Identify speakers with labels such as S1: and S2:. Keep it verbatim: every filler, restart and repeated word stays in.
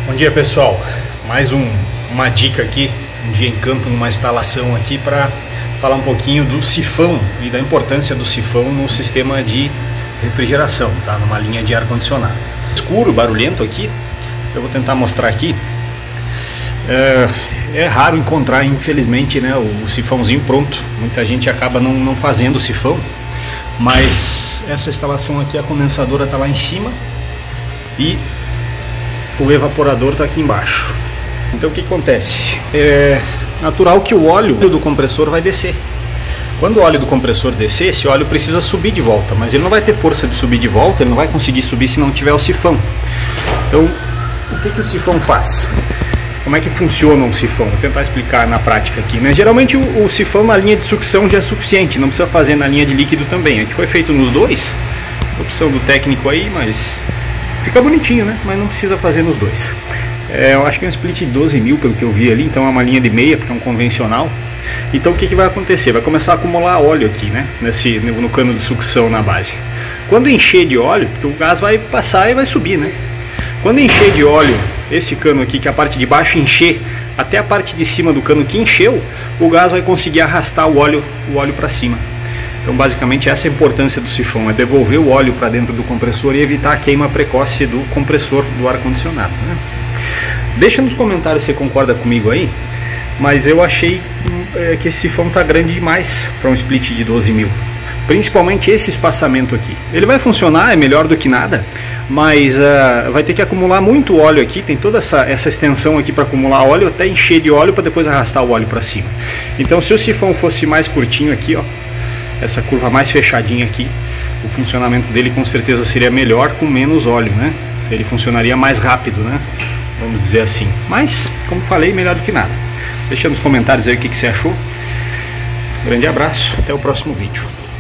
S1: Bom dia, pessoal, mais um, uma dica aqui, um dia em campo, numa instalação aqui para falar um pouquinho do sifão e da importância do sifão no sistema de refrigeração, tá? Numa linha de ar-condicionado. Escuro, barulhento aqui, eu vou tentar mostrar aqui. É, é raro encontrar, infelizmente, né, o sifãozinho pronto. Muita gente acaba não, não fazendo o sifão, mas essa instalação aqui, a condensadora está lá em cima e o evaporador está aqui embaixo. Então o que acontece? É natural que o óleo do compressor vai descer. Quando o óleo do compressor descer, esse óleo precisa subir de volta, mas ele não vai ter força de subir de volta, ele não vai conseguir subir se não tiver o sifão. Então, o que, que o sifão faz? Como é que funciona um sifão? Vou tentar explicar na prática aqui, né? Geralmente o, o sifão na linha de sucção já é suficiente, não precisa fazer na linha de líquido também. Aqui foi feito nos dois, opção do técnico aí, mas fica bonitinho, né? Mas não precisa fazer nos dois. É, eu acho que é um split de doze mil pelo que eu vi ali, então é uma linha de meia, porque é um convencional. Então o que, que vai acontecer? Vai começar a acumular óleo aqui, né? Nesse, no cano de sucção na base. Quando encher de óleo, o gás vai passar e vai subir, né? Quando encher de óleo esse cano aqui, que a parte de baixo encher até a parte de cima do cano que encheu, o gás vai conseguir arrastar o óleo, o óleo para cima. Então basicamente essa é a importância do sifão, é devolver o óleo para dentro do compressor e evitar a queima precoce do compressor do ar-condicionado, né? Deixa nos comentários se você concorda comigo aí, mas eu achei é, que esse sifão está grande demais para um split de doze mil. Principalmente esse espaçamento aqui. Ele vai funcionar, é melhor do que nada, mas uh, vai ter que acumular muito óleo aqui. Tem toda essa, essa extensão aqui para acumular óleo, até encher de óleo para depois arrastar o óleo para cima. Então se o sifão fosse mais curtinho aqui, ó, essa curva mais fechadinha aqui, o funcionamento dele com certeza seria melhor com menos óleo, né? Ele funcionaria mais rápido, né? Vamos dizer assim. Mas, como falei, melhor do que nada. Deixa nos comentários aí o que, que você achou. Um grande abraço, até o próximo vídeo.